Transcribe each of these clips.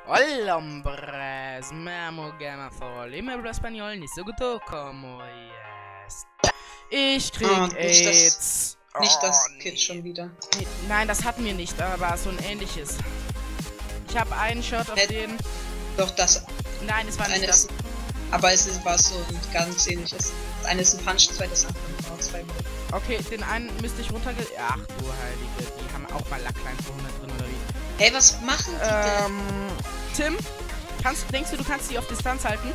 Hola, hombres, me llamo Gammathol, y me hablo español ni so gut como es. Ich krieg AIDS. Nicht das Kit schon wieder. Nein, das hatten wir nicht, aber so ein ähnliches. Ich habe einen Shot auf den. Doch, das. Nein, es war nicht das. Aber war so ein ganz ähnliches. Das eine ist ein Punch, zwei das andere. Zwei. Okay, den einen müsste ich runterge... Ach du Heilige, die haben auch mal Lacklein für 100 drin, oder wie? Hey, was machen die Tim, denn? denkst du kannst die auf Distanz halten?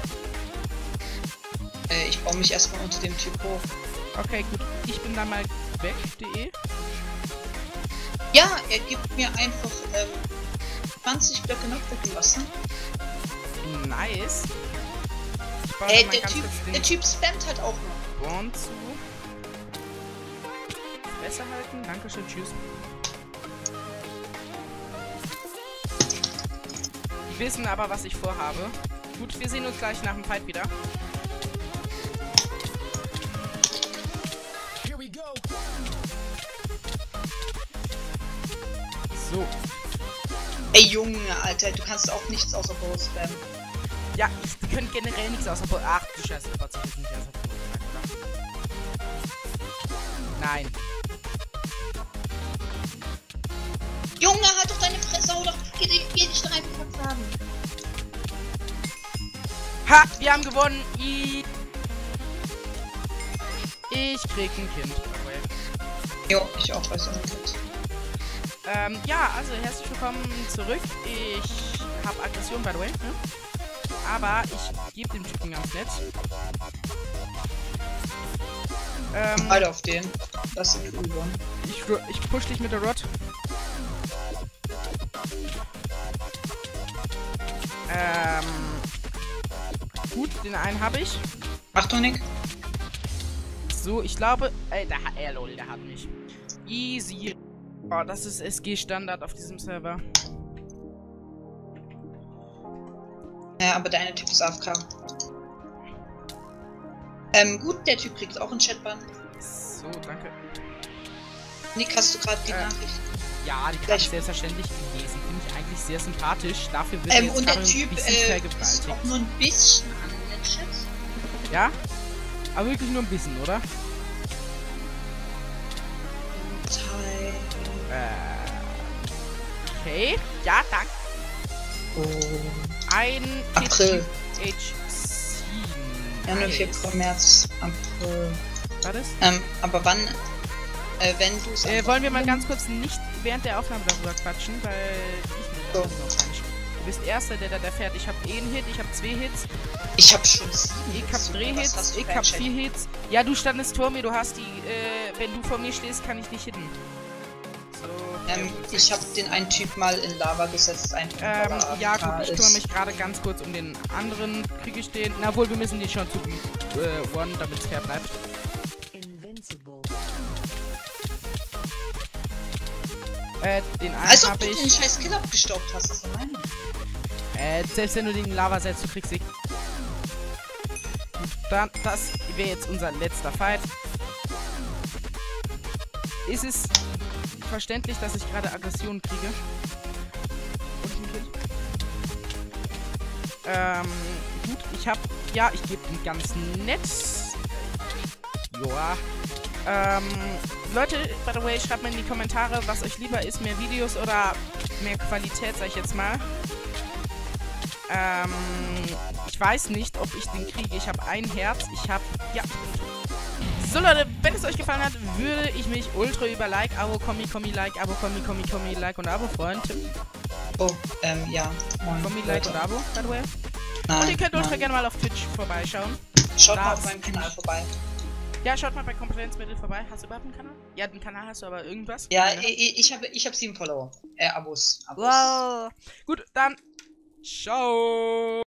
Ich baue mich erstmal unter dem Typ hoch. Okay, gut. Ich bin da mal weg, .de. Ja, er gibt mir einfach 20 Blöcke noch weggelassen. Nice. Ey, der Typ spammt halt auch noch. Born zu. Besser halten. Dankeschön, tschüss. Die wissen aber, was ich vorhabe. Gut, wir sehen uns gleich nach dem Fight wieder. So. Ey Junge, Alter, du kannst auch nichts außer Bow spammen. Ja, die können generell nichts außer Bow. Ach du Scheiße, der Bot ist nicht außer Bow. Nein. Junge, halt doch deine Fresse, hau doch, geh dich doch einfach verklagen. Ha, wir haben gewonnen. Ich krieg ein Kind. Jo, ich auch, weiß auch nicht. Ja, also herzlich willkommen zurück. Ich habe Aggression, by the way, ne? Aber ich gebe dem Typen ganz nett. Beide auf den. Das ist cool. Ich push dich mit der Rod. Gut, den einen habe ich. Achtung, Nick. So, ich glaube... lol, der hat mich. Easy. Oh, das ist SG-Standard auf diesem Server. Ja, aber deine Typ ist AFK. Gut, der Typ kriegt auch einen Chatban. So, danke. Nick, hast du gerade die Nachricht? Ja, die kann ich selbstverständlich gelesen. Finde ich eigentlich sehr sympathisch. Dafür wird jetzt und der Typ ist auch nur ein bisschen an der Chat. Ja? Aber wirklich nur ein bisschen, oder? Okay. Ja, danke. Oh. Ein April. H7. Januar, Februar, März, April. War das? Aber wann, wenn du es... wollen wir mal ganz kurz nicht während der Aufnahme darüber quatschen, weil ich nicht noch gar nicht. Du bist Erster, der fährt. Ich habe einen Hit, ich habe 2 Hits. Ich habe schon 7. Ich habe 3 Hits, ich habe 4 Hits. Ja, du standest vor mir, du hast die, wenn du vor mir stehst, kann ich nicht hitten. So, ich habe den einen Typ mal in Lava gesetzt, ja gut, ich kümmere mich gerade ganz kurz um den anderen. Kriege ich den? Na wohl, wir müssen die schon zu one, damit es fair bleibt. Den einen als ob habe du ich. den scheiß Kill abgestaubt hast, das ist meine. Selbst wenn du den in Lava setzt, du kriegst sie. Gut, dann, das wäre jetzt unser letzter Fight. Ist es verständlich, dass ich gerade Aggression kriege? Gut, ich hab... Ja, ich gebe ihn ganz nett. Joa. Leute, by the way, schreibt mir in die Kommentare, was euch lieber ist, mehr Videos oder mehr Qualität, sag ich jetzt mal. Ich weiß nicht, ob ich den kriege. Ich habe ein Herz, ja. So Leute, wenn es euch gefallen hat, würde ich mich ultra über Like, Abo, Like, Abo, Like und Abo freuen. Tim? Oh, ja. Like und Abo, by the way. Nein, und ihr könnt ultra gerne mal auf Twitch vorbeischauen. Schaut mal auf meinem Kanal vorbei. Ja, schaut mal bei Kompetenzmittel vorbei. Hast du überhaupt einen Kanal? Ja, einen Kanal hast du, aber irgendwas? Ja, ich hab 7 Follower. Abos. Wow. Gut, dann ciao.